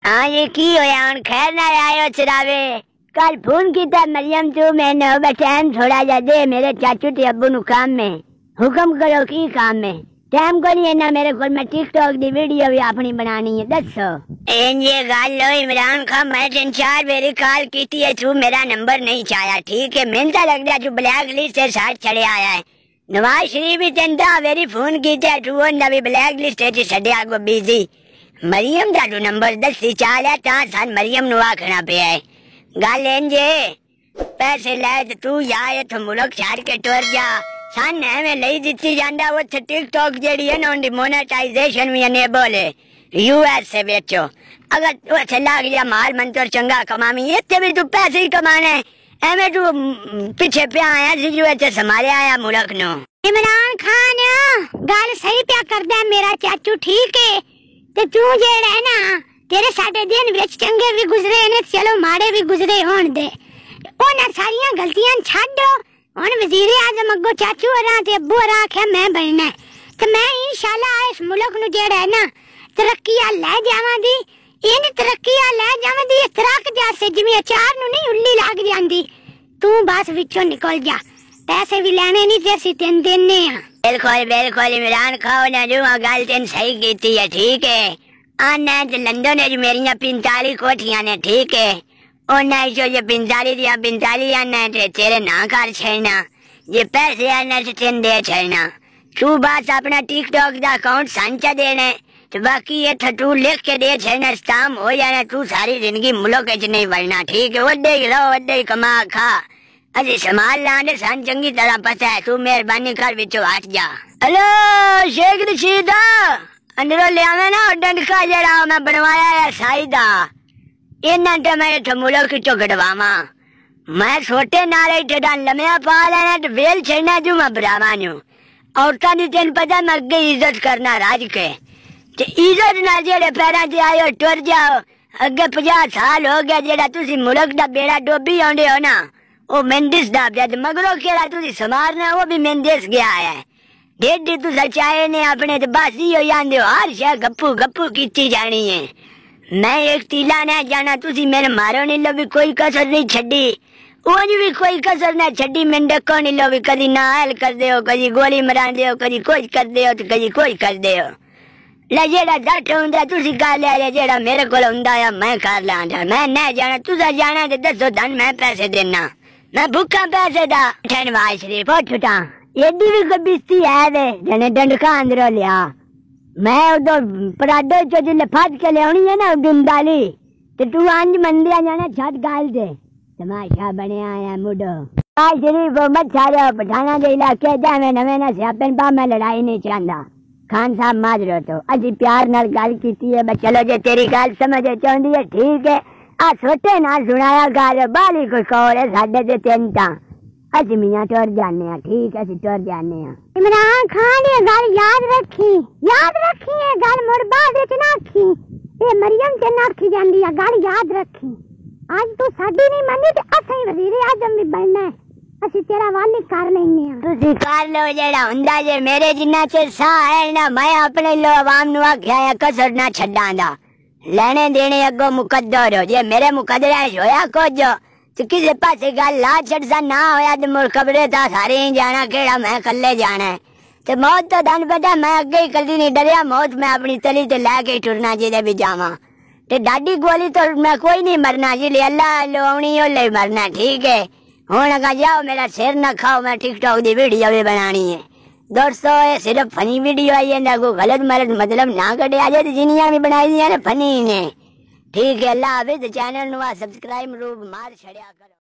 हाँ ये की होया हुण खैर ना आयो चरावे। कल फोन किया मरियम तू मैंने टाइम थोड़ा जा दे मेरे चाचू ते अब्बू नु काम में। हुक्म करो की काम में टाइम को नहीं ना मेरे को। मैं टिकटॉक दी वीडियो भी अपनी बनानी है दसो। ये गल लो इमरान खान मैं 3-4 बारी कॉल की है तू मेरा नंबर नहीं चाया ठीक है। मैंने तो लग रहा तू ब्लैक लिस्ट से साथ चढ़े आया है। नवाज शरीफ भी 3 बारी फोन किया तू भी ब्लैक लिस्ट से छड़िया को बिजी। मरियम का तू नंबर दसी चालिया ता सन मरियम नु आखना पे है गल इंजे पैसे लाए तो तू या इथों मुल्क छाड़ के टुर जा। सन एवं लई दिती जांदा वो टिकटॉक जेडी है ना उनकी मोनेटाइजेशन भी अनेबल है यूएस से बेचो। अगर वो लाग गया माल मन तो चंगा कमामी इतने भी तू पैसे ही कमाने एवं तू पीछे पे आया जी संभाले आया मुल्क नो। इमरान खान गल सही प्या कर दे मेरा चाचू ठीक है ते तू जेड़ा है ना तेरे साडे दिन विच चंगे भी गुजरे ने चलो माड़े भी गुजरे होण दे। ओना सारियां गलतियां छड्डो हुण वजीर आजम अगो चाचू हरा ते अब्बू हरा आख्या मैं बनना ते मैं इंशाल्लाह इस मुल्क नु जेड़ा है ना तरक्की ले जावांगी। इन तरक्की ले जावांगी तरक जैसे जिवें अचार नु नहीं उल्ली लग जांदी तू बस विचों निकल जा। पैसे भी लेने नहीं ते असीं तेन देने आ। बिल्कुल बिल्कुल इमरान खान ने जो गल तेन सही कीती है ठीक है। आना ते लंदन च मेरियां 45 कोठियां ने ठीक है। ओना जो ये 45 आना तेरे ना कर छड़ना ये पैसे आना तेन दे छड़ना। तू बस अपना टिकटॉक का अकाउंट सांचा देना तो बाकी ये तू लिख के दे छड़ना स्टाम हो जाना। तू सारी जिंदगी मुल्क च नहीं बढ़ना ठीक है। वड्डे ही लो वड्डे ही कमा खा अजी संभाल लाने सन चंगी तरह पता है। तू मेहरबानी कर विचों हट जा। हेलो शेख रशीद अंदरों ले आवे ना डंडका जड़ा मैं बनवाया है साईदा इन्ना ते मैं इत्थे मुल्क चो कटवावा। मैं छोटे नाले ठेडा लम्या पा लेना ते वेल छड़ना जू मैं बरावा नु। औरतां दी तेन पता मैं अगे इज्जत करना राज के ते इज्जत ना जेड़े पैरां च आयो टुर जाओ। अगे 50 साल हो गया जेड़ा तुसी मुल्क दा बेड़ा डोबी आउंदे हो ना ओ मेंदिस दा जद मगरो केड़ा तुसी समारना वो भी मेंदिस गया है। डेढ़ी तू सचाए ने अपने तो बस ही हो जांदे हो हर शय गप्पू गप्पू कीती जानी है। मैं एक तीला ना जाना तुसी मेरे मारो नहीं लो भी कोई कसर नहीं छड़ी ओज भी कोई कसर ना छड़ी मैं डको नहीं लो भी कदी ना हल कर दे हो कदी गोली मरा दे हो कदी कुछ कर दे हो तो कदी कोई कर दे हो। ले जेड़ा डट हुंदा तुसी कर लिया जेड़ा मेरे कोल हुंदा है मैं कर लांदा। मैं ना जाना तुसा जाना ते दसो धन मैं पैसे देना मैं भूखा पैसे दा। नवाज शरीफ उठा एडी भी कोई बिस्ती है वे जने डंडका अंदरों लिया। मैं उदो पराडो चो जिले फट के लियानी है ना गुंदाली ते तू अंज मंदिया जाना छत गाल दे तमाशा बने आया मुडो। नवाज शरीफ मत छाड़ो पठाना के इलाके जावे नवे ना स्यापन पा मैं लड़ाई नहीं चाहता। खान साहब माजरो तो अजी प्यार नाल गल कीती है बस चलो जे तेरी गल समझ चाहती है ठीक है। आ छोटे ना सुनाया गल बाली कोई कौर है साडे ते 3 ता अज मियां टुर जाने ठीक है टुर जाने। इमरान खान ये गल याद रखी ये गल मुड़ बाद विच ना आखी ये मरियम ते ना आखी जांदी है गल याद रखी। आज तू साडी नहीं मन्नी ते असीं वजीर आजम भी बनना है असीं तेरा वाली कर लेने आ। तुसीं कर लो जेड़ा हुंदा जे मेरे जिन्ना च साह है ना मैं अपने लो आवाम नु आख्या है कसर ना छड्डांदा लेने देने अगो मुकद्दर हो जे मेरे मुकद्दर होया कुछ तो किसी पासे गल ला छड़सा ना होया तो मुड़ खबरे था सारे ही जाना केड़ा मैं कल्ले जाना है ते मौत तो धन पता मैं अगे ही कदी नहीं डरिया मौत मैं अपनी तली ते लैके टुरना जिदे भी जावा ते डाडी गोली तो मैं कोई नहीं मरना जिले अल्लाह लोवनी ओले मरना ठीक है। हुण अगा जाओ मेरा सिर ना खाओ मैं टिकटॉक दी वीडियो भी बनानी है दोस्तों। ये सिर्फ फनी वीडियो आई है ना कोई गलत मलत मतलब ना कटे आज जिनिया भी बनाई दी ने फनी ने ठीक है। अल्लाह हाफिज़ चैनल नु सब्सक्राइब रूप मार छड़िया करो।